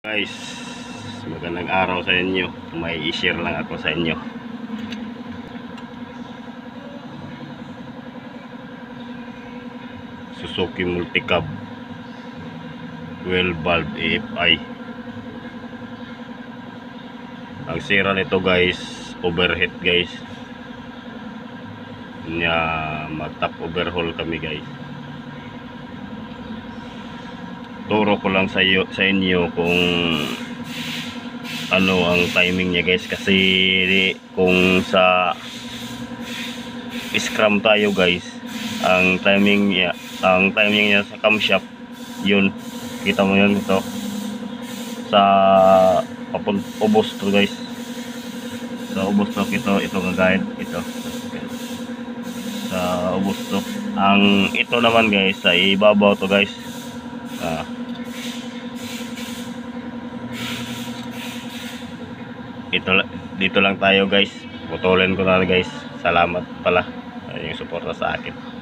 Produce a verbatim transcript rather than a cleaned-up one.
Guys, magandang araw sa inyo. May i-share lang ako sa inyo. Suzuki Multicab twelve valve A F I. Ang sira nito guys, overheat guys. Nya mag-top overhaul kami guys. Turo ko lang sa iyo, sa inyo kung ano ang timing niya guys, kasi kung sa scrum tayo guys, ang timing niya, ang timing niya sa camshaft, yun, kita mo yun ito sa papun ubos to guys, sa ubos to ito, ito kagayad ito sa ubos to. Ang ito naman guys sa ibabaw to guys. ah Ito, dito lang tayo guys. Putulin ko na guys. Salamat pala yung suporta sa akin.